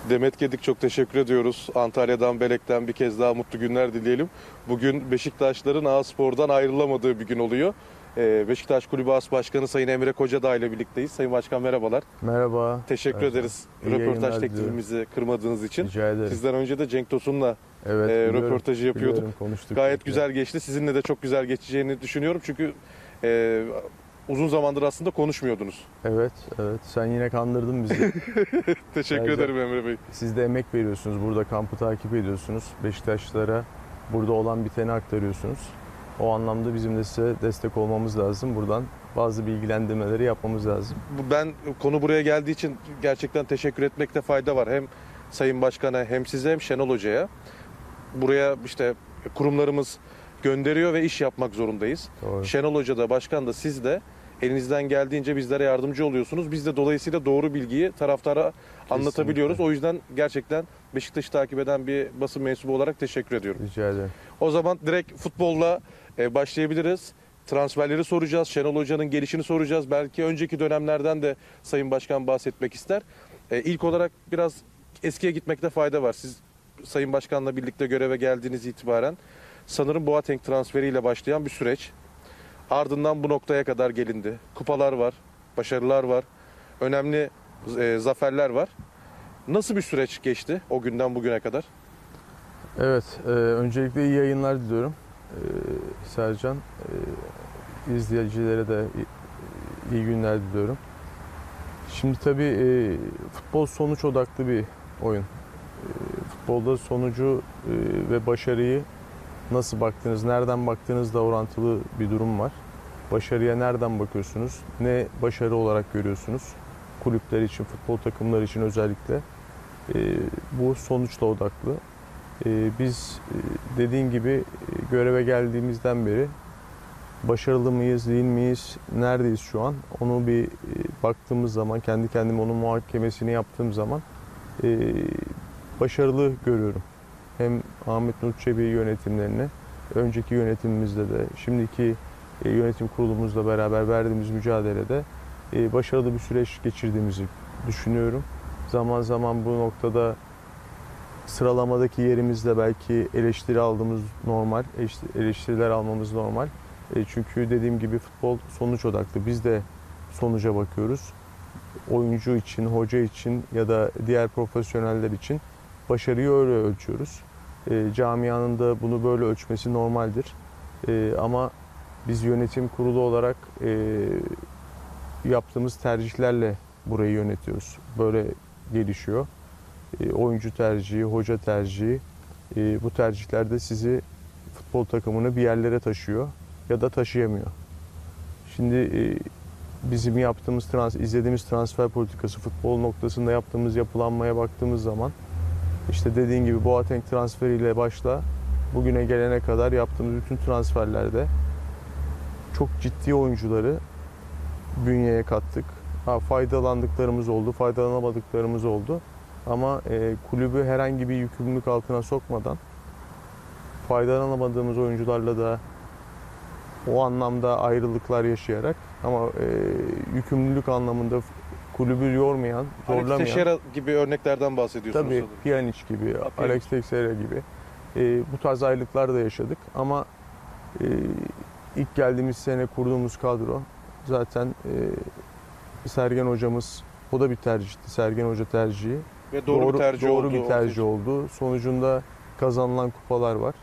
Demet Gedik, çok teşekkür ediyoruz. Antalya'dan, Belek'ten bir kez daha mutlu günler dileyelim. Bugün Beşiktaşların A-Spor'dan ayrılamadığı bir gün oluyor. Beşiktaş Kulübü As Başkanı Sayın Emre Kocadağ ile birlikteyiz. Sayın Başkan merhabalar. Merhaba. Teşekkür ederiz İyi röportaj yayınlar teklifimizi kırmadığınız için. Rica ederim. Sizden önce de Cenk Tosun'la Evet, röportajı yapıyorduk. biliyorum, konuştuk. Gayet güzel geçti. Sizinle de çok güzel geçeceğini düşünüyorum. Çünkü uzun zamandır aslında konuşmuyordunuz. Evet. Sen yine kandırdın bizi. Teşekkür Rica- ederim Emre Bey. Siz de emek veriyorsunuz. Burada kampı takip ediyorsunuz. Beşiktaşlılara burada olan biteni aktarıyorsunuz. O anlamda bizim de size destek olmamız lazım. Buradan bazı bilgilendirmeleri yapmamız lazım. Ben konu buraya geldiği için gerçekten teşekkür etmekte fayda var. Hem Sayın Başkan'a hem size hem Şenol Hoca'ya. Buraya işte kurumlarımız gönderiyor ve iş yapmak zorundayız. Doğru. Şenol Hoca da başkan da siz de elinizden geldiğince bizlere yardımcı oluyorsunuz. Biz de dolayısıyla doğru bilgiyi taraftara anlatabiliyoruz. O yüzden gerçekten Beşiktaş'ı takip eden bir basın mensubu olarak teşekkür ediyorum. Rica ederim. O zaman direkt futbolla başlayabiliriz. Transferleri soracağız. Şenol Hoca'nın gelişini soracağız. Belki önceki dönemlerden de Sayın Başkan bahsetmek ister. İlk olarak biraz eskiye gitmekte fayda var. Siz Sayın Başkan'la birlikte göreve geldiğiniz itibaren sanırım Boateng transferiyle başlayan bir süreç. Ardından bu noktaya kadar gelindi. Kupalar var, başarılar var, önemli zaferler var. Nasıl bir süreç geçti o günden bugüne kadar? Evet. Öncelikle iyi yayınlar diliyorum. Sercan. İzleyicilere de iyi günler diliyorum. Şimdi tabii futbol sonuç odaklı bir oyun. Futbolda sonucu ve başarıyı nasıl baktığınız, nereden baktığınızla orantılı bir durum var. Başarıya nereden bakıyorsunuz? Ne başarı olarak görüyorsunuz? Kulüpler için, futbol takımları için özellikle bu sonuçla odaklı. Biz dediğin gibi göreve geldiğimizden beri başarılı mıyız, değil miyiz, neredeyiz şu an? Onu bir baktığımız zaman, kendi kendime onun muhakemesini yaptığım zaman başarılı görüyorum. Hem Ahmet Nur Çebi yönetimlerini, önceki yönetimimizde de, şimdiki yönetim kurulumuzla beraber verdiğimiz mücadelede başarılı bir süreç geçirdiğimizi düşünüyorum. Zaman zaman bu noktada sıralamadaki yerimizde belki eleştiri aldığımız normal, eleştiriler almamız normal. Çünkü dediğim gibi futbol sonuç odaklı. Biz de sonuca bakıyoruz. Oyuncu için, hoca için ya da diğer profesyoneller için başarıyı öyle ölçüyoruz. Camianın da bunu böyle ölçmesi normaldir. Ama biz yönetim kurulu olarak yaptığımız tercihlerle burayı yönetiyoruz. Böyle gelişiyor. Oyuncu tercihi, hoca tercihi, bu tercihlerde sizi, futbol takımını bir yerlere taşıyor ya da taşıyamıyor. Şimdi bizim izlediğimiz transfer politikası, futbol noktasında yaptığımız yapılanmaya baktığımız zaman işte dediğin gibi Boateng transferiyle başla, bugüne gelene kadar yaptığımız bütün transferlerde çok ciddi oyuncuları bünyeye kattık. Faydalandıklarımız oldu, faydalanamadıklarımız oldu. Ama kulübü herhangi bir yükümlülük altına sokmadan faydalanamadığımız oyuncularla da o anlamda ayrılıklar yaşayarak ama yükümlülük anlamında kulübü yormayan, Alex zorlamayan. Teixeira gibi örneklerden bahsediyorsunuz Tabii sanırım. Pjanic gibi, Pjanic. Alex Teixeira gibi bu tarz ayrılıklar da yaşadık. Ama ilk geldiğimiz sene kurduğumuz kadro zaten Sergen hocamız, o da bir tercihti. Sergen Hoca tercihi. Ve doğru bir tercih doğru oldu. bir tercih oldu. Sonucunda kazanılan kupalar var.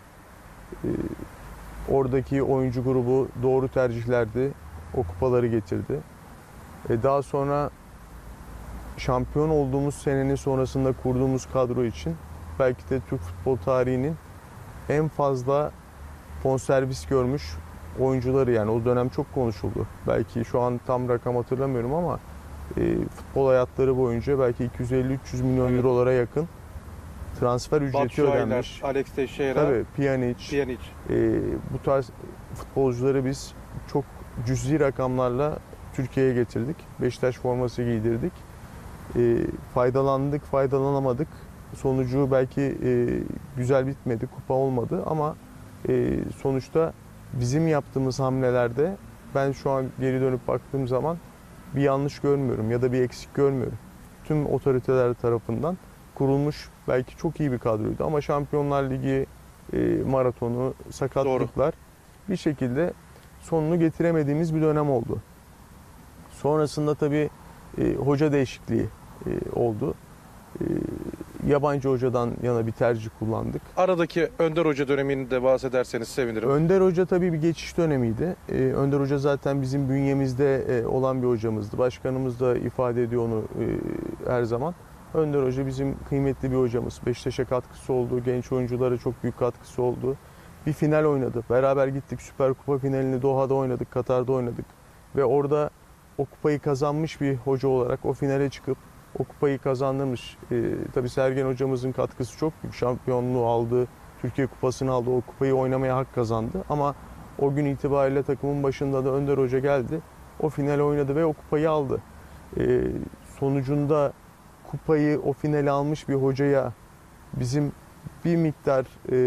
Oradaki oyuncu grubu doğru tercihlerdi. O kupaları getirdi. Daha sonra şampiyon olduğumuz senenin sonrasında kurduğumuz kadro için belki de Türk futbol tarihinin en fazla bonservis görmüş oyuncuları, yani o dönem çok konuşuldu. Belki şu an tam rakam hatırlamıyorum ama futbol hayatları boyunca belki 250-300 milyon eurolara yakın transfer ücreti Batshuayi'ler, ödenmiş. Alex Teixeira, Tabii Pjanic. Bu tarz futbolcuları biz çok cüzi rakamlarla Türkiye'ye getirdik. Beşiktaş forması giydirdik. Faydalandık, faydalanamadık. Sonucu belki güzel bitmedi, kupa olmadı ama sonuçta bizim yaptığımız hamlelerde ben şu an geri dönüp baktığım zaman bir yanlış görmüyorum ya da bir eksik görmüyorum. Tüm otoriteler tarafından kurulmuş belki çok iyi bir kadroydu ama Şampiyonlar Ligi maratonu, sakatlıklar bir şekilde sonunu getiremediğimiz bir dönem oldu. Sonrasında tabii hoca değişikliği oldu. Yabancı hocadan yana bir tercih kullandık. Aradaki Önder Hoca dönemini de bahsederseniz sevinirim. Önder Hoca tabii bir geçiş dönemiydi. Önder Hoca zaten bizim bünyemizde olan bir hocamızdı. Başkanımız da ifade ediyor onu her zaman. Önder Hoca bizim kıymetli bir hocamız. Beşiktaş'a katkısı oldu, genç oyunculara çok büyük katkısı oldu. Bir final oynadı. Beraber gittik, Süper Kupa finalini Doha'da oynadık, Katar'da oynadık. Ve orada o kupayı kazanmış bir hoca olarak o finale çıkıp o kupayı kazandırmış. Tabii Sergen hocamızın katkısı çok büyük. Şampiyonluğu aldı, Türkiye kupasını aldı, o kupayı oynamaya hak kazandı. Ama o gün itibariyle takımın başında da Önder Hoca geldi. O finale oynadı ve o kupayı aldı. Sonucunda kupayı, o finale almış bir hocaya bizim bir miktar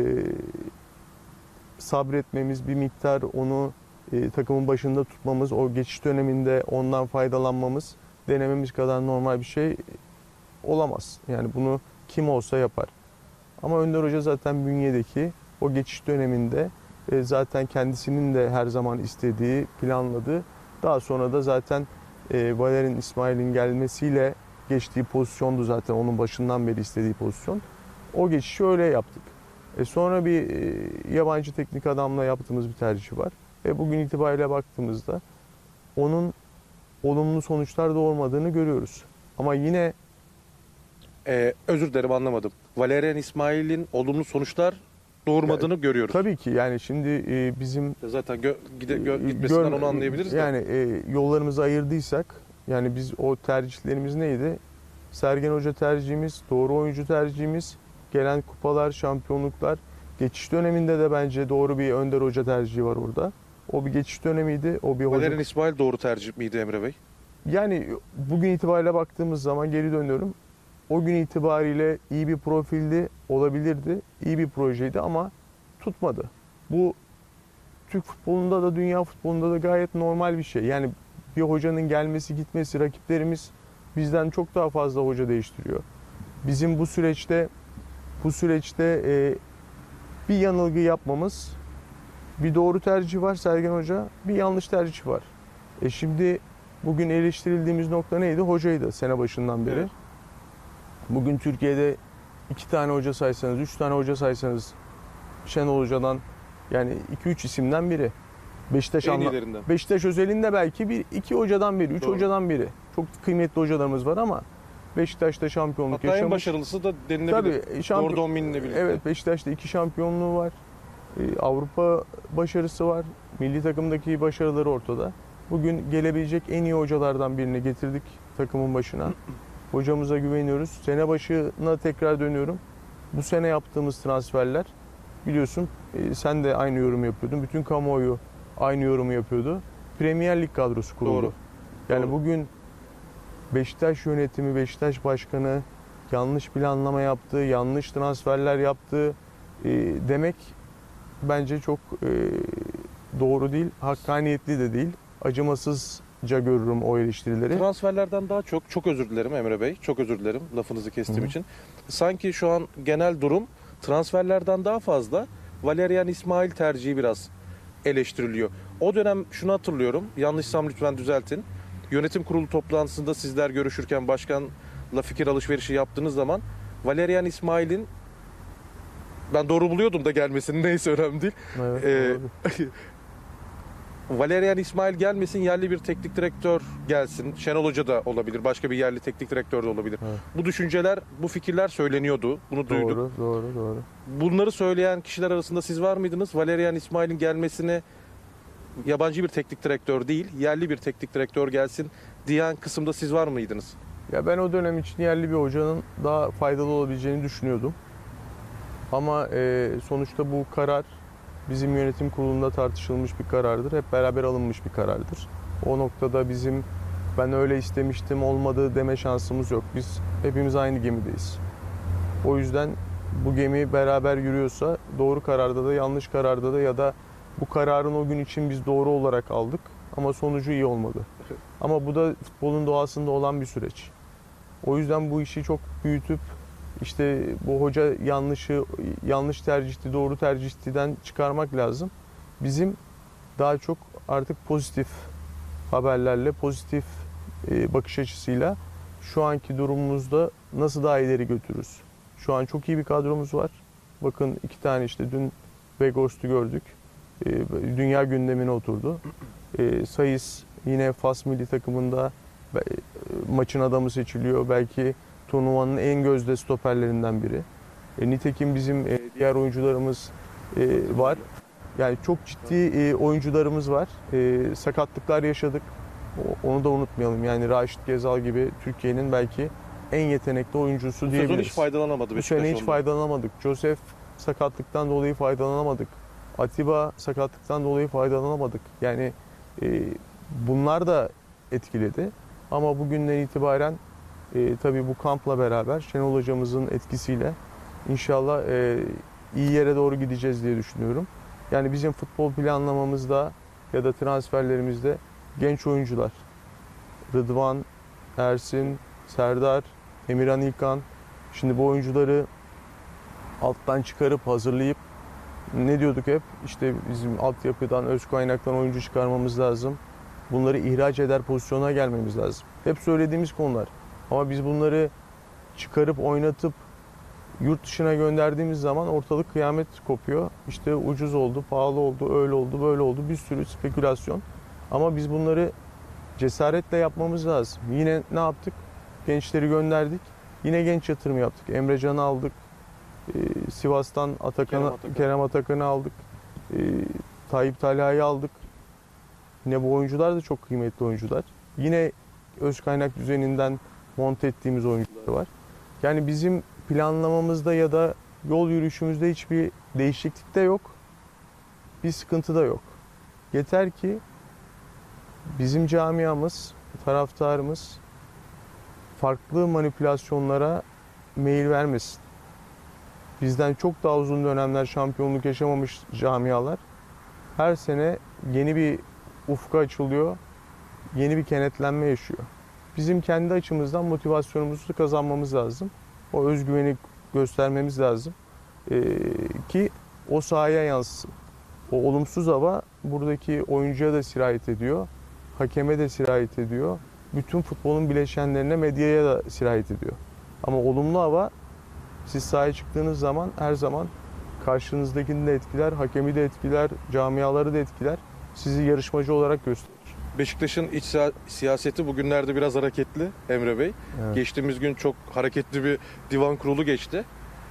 sabretmemiz, bir miktar onu takımın başında tutmamız, o geçiş döneminde ondan faydalanmamız, denememiz kadar normal bir şey olamaz. Yani bunu kim olsa yapar. Ama Önder Hoca zaten bünyedeki o geçiş döneminde zaten kendisinin de her zaman istediği, planladığı, daha sonra da zaten Valerian İsmail'in gelmesiyle geçtiği pozisyondu zaten onun başından beri istediği pozisyon. O geçişi öyle yaptık. Sonra bir yabancı teknik adamla yaptığımız bir tercih var. Bugün itibariyle baktığımızda onun olumlu sonuçlar doğurmadığını görüyoruz. Ama yine Özür dilerim, anlamadım. Valerian İsmail'in olumlu sonuçlar doğurmadığını görüyoruz. tabii ki yani şimdi bizim Zaten gitmesinden onu anlayabiliriz. Yani yollarımızı ayırdıysak yani biz o tercihlerimiz neydi? Sergen Hoca tercihimiz, doğru oyuncu tercihimiz, gelen kupalar, şampiyonluklar. Geçiş döneminde de bence doğru bir Önder Hoca tercihi var orada. O bir geçiş dönemiydi. O bir hoca. Valerian İsmail doğru tercih miydi Emre Bey? Yani bugün itibariyle baktığımız zaman geri dönüyorum. O gün itibariyle iyi bir profildi, olabilirdi. İyi bir projeydi ama tutmadı. Bu Türk futbolunda da dünya futbolunda da gayet normal bir şey. Yani bir hocanın gelmesi gitmesi, rakiplerimiz bizden çok daha fazla hoca değiştiriyor. Bizim bu süreçte bir yanılgı yapmamız, bir doğru tercih var Sergen Hoca, bir yanlış tercih var. Şimdi bugün eleştirildiğimiz nokta neydi? Hocaydı sene başından beri. Evet. Bugün Türkiye'de 2 tane hoca saysanız, 3 tane hoca saysanız Şenol Hoca'dan yani 2-3 isimden biri. En iyilerinden. Beşiktaş özelinde belki 2 hocadan biri, 3 Doğru. hocadan biri. Çok kıymetli hocalarımız var ama Beşiktaş'ta şampiyonluk Hatta en yaşamış. başarılısı da denilebilir. Tabii, Gordon Min'le birlikte. Evet, Beşiktaş'ta 2 şampiyonluğu var. Avrupa başarısı var. Milli takımdaki başarıları ortada. Bugün gelebilecek en iyi hocalardan birini getirdik takımın başına. Hocamıza güveniyoruz. Sene başına tekrar dönüyorum. Bu sene yaptığımız transferler biliyorsun sen de aynı yorum yapıyordun. Bütün kamuoyu aynı yorumu yapıyordu. Premier Lig kadrosu kuruldu. Doğru. Yani Doğru. bugün Beşiktaş yönetimi, Beşiktaş başkanı yanlış planlama yaptı, yanlış transferler yaptı demek bence çok doğru değil, hakkaniyetli de değil. Acımasızca görürüm o eleştirileri. Transferlerden daha çok özür dilerim Emre Bey. Çok özür dilerim lafınızı kestiğim için. Sanki şu an genel durum transferlerden daha fazla Valerian İsmail tercihi biraz eleştiriliyor. O dönem şunu hatırlıyorum. Yanlışsam lütfen düzeltin. Yönetim kurulu toplantısında sizler görüşürken başkanla fikir alışverişi yaptığınız zaman Valerian İsmail'in, ben doğru buluyordum da gelmesini, neyse önemli değil. Evet, Ee, Valerian İsmail gelmesin, yerli bir teknik direktör gelsin. Şenol Hoca da olabilir, başka bir yerli teknik direktör de olabilir. Evet. Bu düşünceler, bu fikirler söyleniyordu. Bunu duyduk. Doğru. Bunları söyleyen kişiler arasında siz var mıydınız? Valerian İsmail'in gelmesine yabancı bir teknik direktör değil, yerli bir teknik direktör gelsin diyen kısımda siz var mıydınız? Ya ben o dönem için yerli bir hocanın daha faydalı olabileceğini düşünüyordum. Ama sonuçta bu karar bizim yönetim kurulunda tartışılmış bir karardır. Hep beraber alınmış bir karardır. O noktada ben öyle istemiştim olmadı deme şansımız yok. Biz hepimiz aynı gemideyiz. O yüzden bu gemi beraber yürüyorsa doğru kararda da yanlış kararda da ya da bu kararın o gün için biz doğru olarak aldık ama sonucu iyi olmadı. Ama bu da futbolun doğasında olan bir süreç. O yüzden bu işi çok büyütüp işte bu hoca yanlış tercihti, doğru tercihtiden çıkarmak lazım. Bizim daha çok artık pozitif haberlerle, pozitif bakış açısıyla şu anki durumumuzda nasıl daha ileri götürürüz? Şu an çok iyi bir kadromuz var. Bakın 2 tane işte dün Weghorst'u gördük. Dünya gündemine oturdu. Sayıs yine Fas milli takımında maçın adamı seçiliyor. Belki turnuvanın en gözde stoperlerinden biri. Nitekim bizim diğer oyuncularımız var. Yani çok ciddi oyuncularımız var. Sakatlıklar yaşadık. Onu da unutmayalım. Yani Raşit Gezal gibi Türkiye'nin belki en yetenekli oyuncusu Bu diyebiliriz. sezon hiç faydalanamadı Bu Beşiktaş sene hiç ondan. faydalanamadık. Josef sakatlıktan dolayı faydalanamadık. Atiba sakatlıktan dolayı faydalanamadık. Yani bunlar da etkiledi. Ama bugünden itibaren tabii bu kampla beraber Şenol hocamızın etkisiyle inşallah iyi yere doğru gideceğiz diye düşünüyorum. Yani bizim futbol planlamamızda ya da transferlerimizde genç oyuncular, Rıdvan, Ersin, Serdar, Emirhan İlkan, şimdi bu oyuncuları alttan çıkarıp hazırlayıp ne diyorduk hep? İşte bizim altyapıdan, öz kaynaktan oyuncu çıkarmamız lazım. Bunları ihraç eder pozisyona gelmemiz lazım. Hep söylediğimiz konular. Ama biz bunları çıkarıp oynatıp yurt dışına gönderdiğimiz zaman ortalık kıyamet kopuyor. İşte ucuz oldu, pahalı oldu, öyle oldu, böyle oldu. Bir sürü spekülasyon. Ama biz bunları cesaretle yapmamız lazım. Yine ne yaptık? Gençleri gönderdik. Yine genç yatırım yaptık. Emre Can'ı aldık. Sivas'tan Kerem Atakan'ı aldık. Tayyip Talha'yı aldık. Yine bu oyuncular da çok kıymetli oyuncular. Yine öz kaynak düzeninden monte ettiğimiz oyuncular var. Yani bizim planlamamızda ya da yol yürüyüşümüzde hiçbir değişiklik de yok. Bir sıkıntı da yok. Yeter ki bizim camiamız, taraftarımız farklı manipülasyonlara meyil vermesin. Bizden çok daha uzun dönemler şampiyonluk yaşamamış camialar her sene yeni bir ufka açılıyor, yeni bir kenetlenme yaşıyor. Bizim kendi açımızdan motivasyonumuzu kazanmamız lazım. O özgüveni göstermemiz lazım ki o sahaya yansısın. O olumsuz hava buradaki oyuncuya da sirayet ediyor, hakeme de sirayet ediyor, bütün futbolun bileşenlerine, medyaya da sirayet ediyor. Ama olumlu hava siz sahaya çıktığınız zaman her zaman karşınızdakini de etkiler, hakemi de etkiler, camiaları da etkiler. Sizi yarışmacı olarak gösterir. Beşiktaş'ın iç siyaseti bugünlerde biraz hareketli Emre Bey. Evet. Geçtiğimiz gün çok hareketli bir divan kurulu geçti.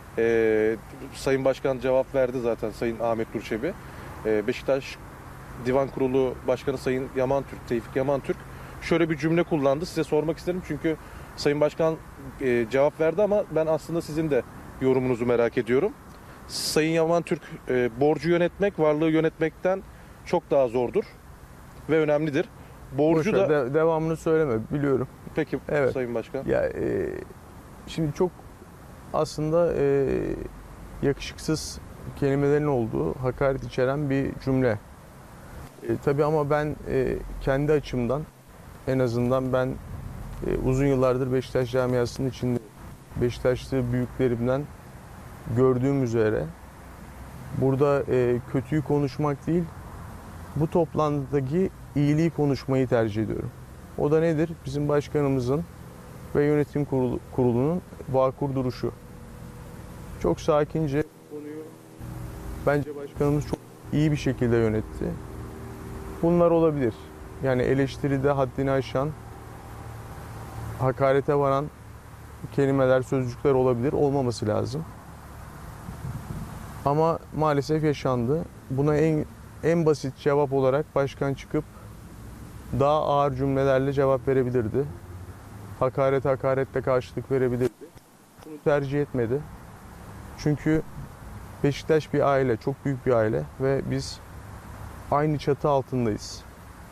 Sayın Başkan cevap verdi zaten, Sayın Ahmet Nur Çebi. Beşiktaş Divan Kurulu Başkanı Sayın Tevfik Yaman Türk şöyle bir cümle kullandı. Size sormak isterim çünkü Sayın Başkan cevap verdi ama ben aslında sizin de yorumunuzu merak ediyorum. Sayın Yaman Türk, borcu yönetmek varlığı yönetmekten çok daha zordur ve önemlidir. Borcu Boşver, da devamını söyleme, biliyorum. peki Evet. Sayın Başkan. Ya şimdi çok aslında yakışıksız kelimelerin olduğu, hakaret içeren bir cümle. Tabii ama ben kendi açımdan, en azından ben uzun yıllardır Beşiktaş camiasının içinde, Beşiktaşlı büyüklerimden gördüğüm üzere burada kötüyü konuşmak değil, bu toplantıdaki iyiliği konuşmayı tercih ediyorum. O da nedir? Bizim başkanımızın ve yönetim kurulunun vakur duruşu. Çok sakince konuyu bence başkanımız çok iyi bir şekilde yönetti. Bunlar olabilir. Yani eleştiride haddini aşan, hakarete varan kelimeler, sözcükler olabilir. Olmaması lazım. Ama maalesef yaşandı. Buna en basit cevap olarak başkan çıkıp daha ağır cümlelerle cevap verebilirdi. Hakaretle karşılık verebilirdi. Bunu tercih etmedi. Çünkü Beşiktaş bir aile, çok büyük bir aile ve biz aynı çatı altındayız.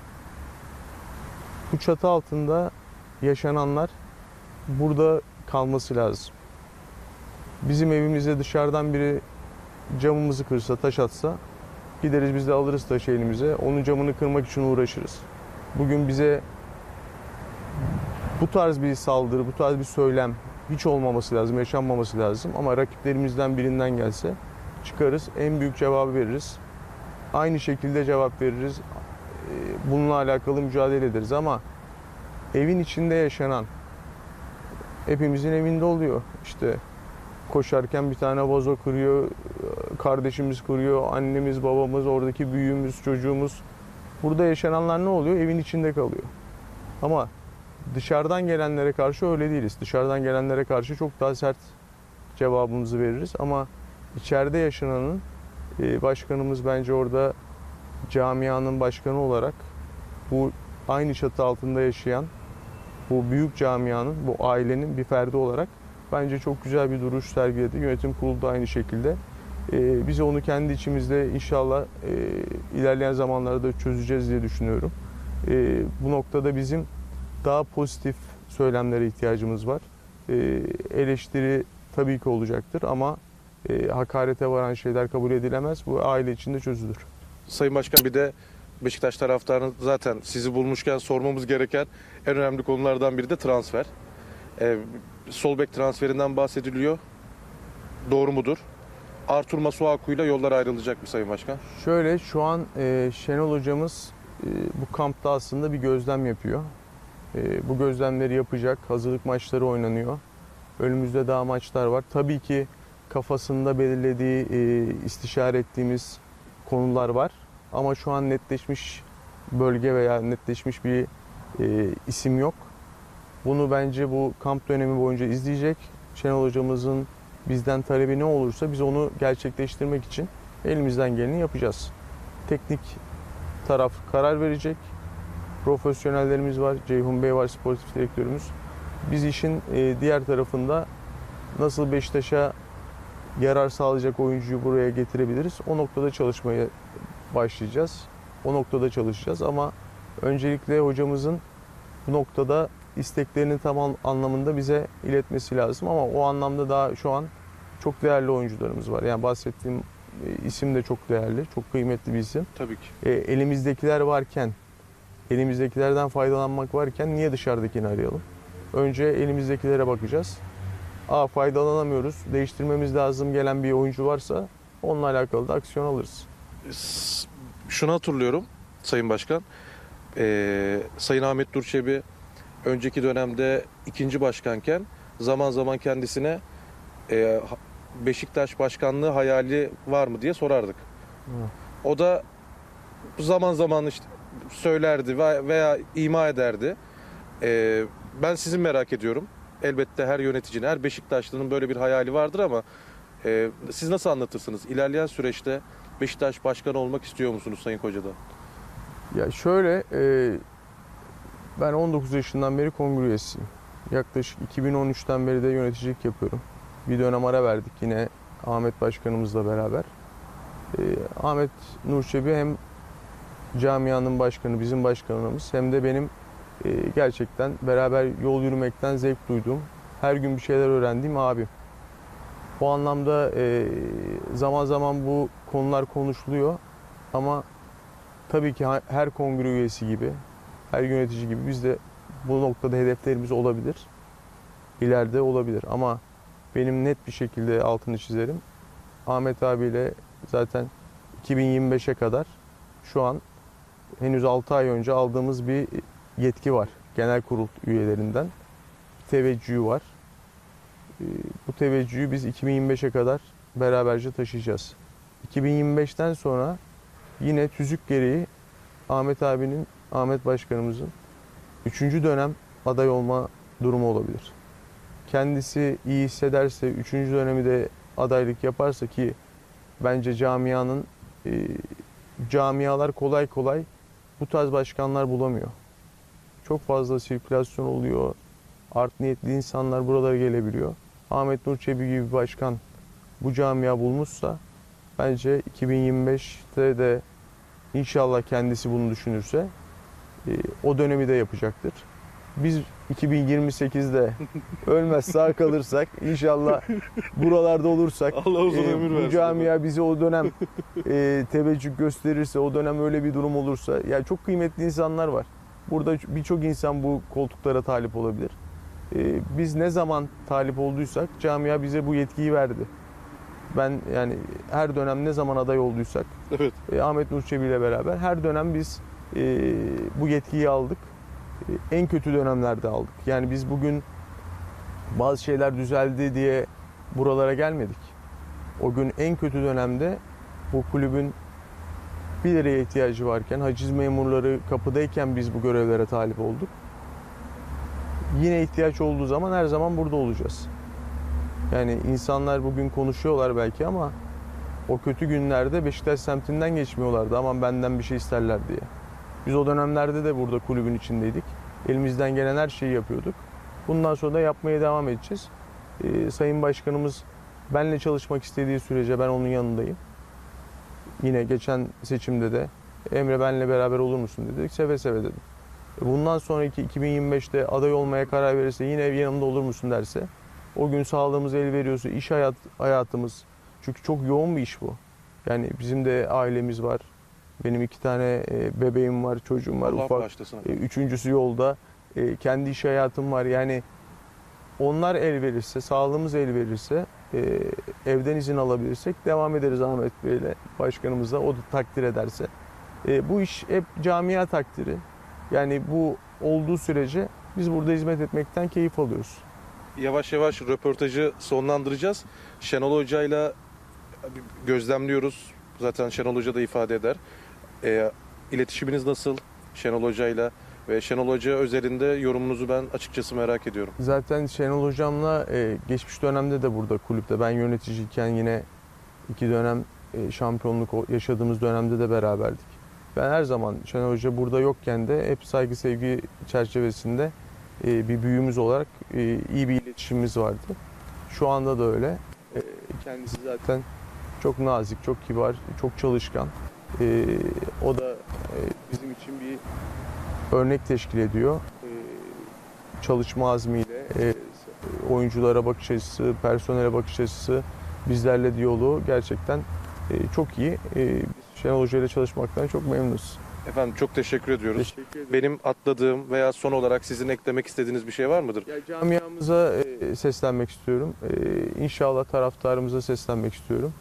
Bu çatı altında yaşananlar burada kalması lazım. Bizim evimize dışarıdan biri camımızı kırsa, taş atsa gideriz biz de alırız taşı elimize. Onun camını kırmak için uğraşırız. Bugün bize bu tarz bir saldırı, bu tarz bir söylem hiç olmaması lazım, yaşanmaması lazım. Ama rakiplerimizden birinden gelse çıkarız, en büyük cevabı veririz. Aynı şekilde cevap veririz. Bununla alakalı mücadele ederiz ama evin içinde yaşanan, hepimizin evinde oluyor. İşte koşarken bir tane vazo kırıyor, kardeşimiz kırıyor, annemiz, babamız, oradaki büyüğümüz, çocuğumuz. Burada yaşananlar ne oluyor? Evin içinde kalıyor. Ama dışarıdan gelenlere karşı öyle değiliz. Dışarıdan gelenlere karşı çok daha sert cevabımızı veririz. Ama içeride yaşananın başkanımız bence orada camianın başkanı olarak bu aynı çatı altında yaşayan bu büyük camianın, bu ailenin bir ferdi olarak bence çok güzel bir duruş sergiledi. Yönetim kurulu da aynı şekilde. Biz onu kendi içimizde inşallah ilerleyen zamanlarda çözeceğiz diye düşünüyorum. Bu noktada bizim daha pozitif söylemlere ihtiyacımız var. Eleştiri tabii ki olacaktır ama hakarete varan şeyler kabul edilemez. Bu aile içinde çözülür. Sayın Başkan, bir de Beşiktaş taraftarının zaten sizi bulmuşken sormamız gereken en önemli konulardan biri de transfer. Sol bek transferinden bahsediliyor. Doğru mudur? Artur Masuaku'yla yollar ayrılacak mı Sayın Başkan? Şöyle, şu an Şenol hocamız bu kampta aslında bir gözlem yapıyor. Bu gözlemleri yapacak. Hazırlık maçları oynanıyor. Önümüzde daha maçlar var. Tabii ki kafasında belirlediği, istişare ettiğimiz konular var. Ama şu an netleşmiş bölge veya netleşmiş bir isim yok. Bunu bence bu kamp dönemi boyunca izleyecek. Şenol hocamızın bizden talebi ne olursa biz onu gerçekleştirmek için elimizden geleni yapacağız. Teknik taraf karar verecek. Profesyonellerimiz var. Ceyhun Bey var, sportif direktörümüz. Biz işin diğer tarafında nasıl Beşiktaş'a yarar sağlayacak oyuncuyu buraya getirebiliriz? O noktada çalışmaya başlayacağız. O noktada çalışacağız ama öncelikle hocamızın bu noktada isteklerini tam anlamında bize iletmesi lazım ama o anlamda daha şu an çok değerli oyuncularımız var. Yani bahsettiğim isim de çok değerli, çok kıymetli bir isim. Tabii ki. Elimizdekiler varken, elimizdekilerden faydalanmak varken niye dışarıdakini arayalım? Önce elimizdekilere bakacağız. Faydalanamıyoruz, değiştirmemiz lazım gelen bir oyuncu varsa onunla alakalı da aksiyon alırız. Şunu hatırlıyorum Sayın Başkan. Sayın Ahmet Nur Çebi önceki dönemde ikinci başkanken zaman zaman kendisine Beşiktaş başkanlığı hayali var mı diye sorardık. O da zaman zaman işte söylerdi veya ima ederdi. Ben sizi merak ediyorum. Elbette her yöneticinin, her Beşiktaşlı'nın böyle bir hayali vardır ama siz nasıl anlatırsınız? İlerleyen süreçte Beşiktaş başkanı olmak istiyor musunuz Sayın Koca'da? Ya şöyle, ben 19 yaşından beri kongre üyesiyim. Yaklaşık 2013'ten beri de yöneticilik yapıyorum. Bir dönem ara verdik yine Ahmet Başkanımızla beraber. Ahmet Nur Çebi hem camianın başkanı, bizim başkanımız hem de benim gerçekten beraber yol yürümekten zevk duyduğum, her gün bir şeyler öğrendiğim abim. Bu anlamda zaman zaman bu konular konuşuluyor ama tabii ki her kongre üyesi gibi, her yönetici gibi biz de bu noktada hedeflerimiz olabilir. İleride olabilir ama benim net bir şekilde altını çizerim. Ahmet abiyle zaten 2025'e kadar şu an henüz 6 ay önce aldığımız bir yetki var. Genel kurul üyelerinden teveccühü var. Bu teveccühü biz 2025'e kadar beraberce taşıyacağız. 2025'ten sonra yine tüzük gereği Ahmet Başkanımızın 3. dönem aday olma durumu olabilir. Kendisi iyi hissederse 3. dönemi de adaylık yaparsa ki bence camialar kolay kolay bu tarz başkanlar bulamıyor. Çok fazla sirkülasyon oluyor. Art niyetli insanlar buralara gelebiliyor. Ahmet Nur Çebi gibi bir başkan bu camia bulmuşsa bence 2025'te de inşallah kendisi bunu düşünürse o dönemi de yapacaktır. Biz 2028'de ölmez sağ kalırsak inşallah buralarda olursak Allah uzun ömür versin. bu camia bize o dönem teveccüh gösterirse, o dönem öyle bir durum olursa, yani çok kıymetli insanlar var. Burada birçok insan bu koltuklara talip olabilir. Biz ne zaman talip olduysak camia bize bu yetkiyi verdi. Ben yani her dönem ne zaman aday olduysak Evet. Ahmet Nur Çebi ile beraber her dönem biz bu yetkiyi aldık. En kötü dönemlerde aldık. Yani biz bugün bazı şeyler düzeldi diye buralara gelmedik. O gün en kötü dönemde bu kulübün 1 liraya ihtiyacı varken, haciz memurları kapıdayken biz bu görevlere talip olduk. Yine ihtiyaç olduğu zaman her zaman burada olacağız. Yani insanlar bugün konuşuyorlar belki ama o kötü günlerde Beşiktaş semtinden geçmiyorlardı. Aman benden bir şey isterler diye. Biz o dönemlerde de burada kulübün içindeydik. Elimizden gelen her şeyi yapıyorduk. Bundan sonra da yapmaya devam edeceğiz. Sayın Başkanımız benle çalışmak istediği sürece ben onun yanındayım. Yine geçen seçimde de Emre benle beraber olur musun dedik. Seve seve dedim. Bundan sonraki 2025'te aday olmaya karar verirse yine yanımda olur musun derse, o gün sağlığımız el veriyorsa, hayatımız, çünkü çok yoğun bir iş bu. Yani bizim de ailemiz var. Benim 2 tane bebeğim var, çocuğum var, Allah ufak. bağışlasın. Üçüncüsü yolda. Kendi iş hayatım var. Yani onlar el verirse, sağlığımız el verirse, evden izin alabilirsek devam ederiz Ahmet Bey'le, başkanımızla. O da takdir ederse. Bu iş hep camia takdiri. Yani bu olduğu sürece biz burada hizmet etmekten keyif alıyoruz. Yavaş yavaş röportajı sonlandıracağız. Şenol Hoca'yla gözlemliyoruz. Zaten Şenol Hoca da ifade eder. İletişiminiz nasıl Şenol Hoca'yla ve Şenol Hoca özelinde yorumunuzu ben açıkçası merak ediyorum. Zaten Şenol Hocam'la geçmiş dönemde de burada kulüpte ben yöneticiyken yine 2 dönem şampiyonluk yaşadığımız dönemde de beraberdik. Ben her zaman Şenol Hoca burada yokken de hep saygı sevgi çerçevesinde bir büyüğümüz olarak iyi bir iletişimimiz vardı. Şu anda da öyle. Kendisi zaten çok nazik, çok kibar, çok çalışkan. O da bizim için bir örnek teşkil ediyor. Çalışma azmiyle, oyunculara bakış açısı, personele bakış açısı, bizlerle diyaloğu gerçekten çok iyi. Biz Şenol Hoca ile çalışmaktan çok memnunuz. Efendim çok teşekkür ediyoruz. Teşekkür ederim. Benim atladığım veya son olarak sizin eklemek istediğiniz bir şey var mıdır? Ya, camiamıza seslenmek istiyorum. İnşallah taraftarımıza seslenmek istiyorum.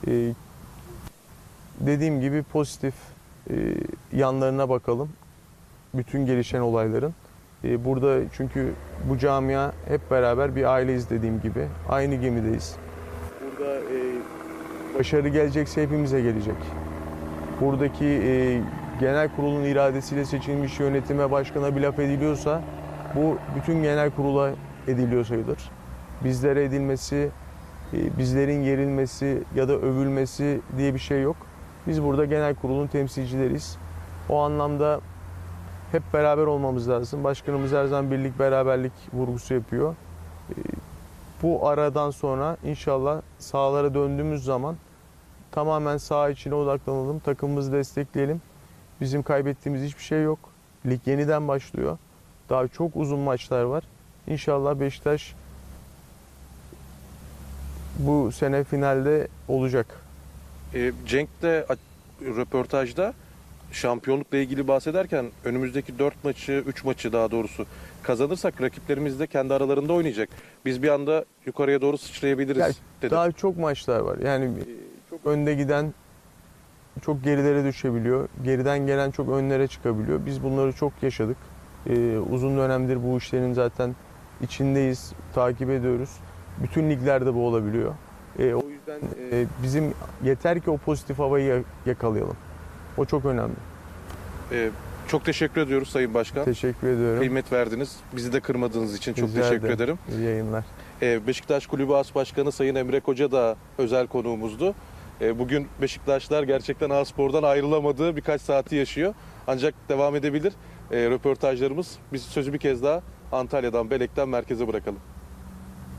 Dediğim gibi pozitif yanlarına bakalım. Bütün gelişen olayların. Burada çünkü bu camia hep beraber bir aileyiz dediğim gibi. Aynı gemideyiz. Burada başarı gelecekse hepimize gelecek. Buradaki genel kurulun iradesiyle seçilmiş yönetime, başkana bir laf ediliyorsa bu bütün genel kurula ediliyor sayılır. Bizlere edilmesi, bizlerin yerilmesi ya da övülmesi diye bir şey yok. Biz burada genel kurulun temsilcileriyiz. O anlamda hep beraber olmamız lazım. Başkanımız her zaman birlik, beraberlik vurgusu yapıyor. Bu aradan sonra inşallah sahalara döndüğümüz zaman tamamen saha içine odaklanalım, takımımızı destekleyelim. Bizim kaybettiğimiz hiçbir şey yok. Lig yeniden başlıyor. Daha çok uzun maçlar var. İnşallah Beşiktaş bu sene finalde olacak. Cenk de röportajda şampiyonlukla ilgili bahsederken önümüzdeki 4 maçı, 3 maçı daha doğrusu kazanırsak rakiplerimiz de kendi aralarında oynayacak. Biz bir anda yukarıya doğru sıçrayabiliriz Yani dedi. daha çok maçlar var. Yani çok önde giden çok gerilere düşebiliyor. Geriden gelen çok önlere çıkabiliyor. Biz bunları çok yaşadık. Uzun dönemdir bu işlerin zaten içindeyiz, takip ediyoruz. Bütün liglerde bu olabiliyor. O yüzden bizim yeter ki o pozitif havayı yakalayalım. O çok önemli. Çok teşekkür ediyoruz Sayın Başkan. Teşekkür ediyorum. Kıymet verdiniz. Bizi de kırmadığınız için çok Rica teşekkür ederim. İyi yayınlar. Beşiktaş Kulübü As Başkanı Sayın Emre Koca da özel konuğumuzdu. Bugün Beşiktaşlar gerçekten A-Spor'dan ayrılamadığı birkaç saati yaşıyor. Ancak devam edebilir röportajlarımız. Biz sözü bir kez daha Antalya'dan, Belek'ten merkeze bırakalım.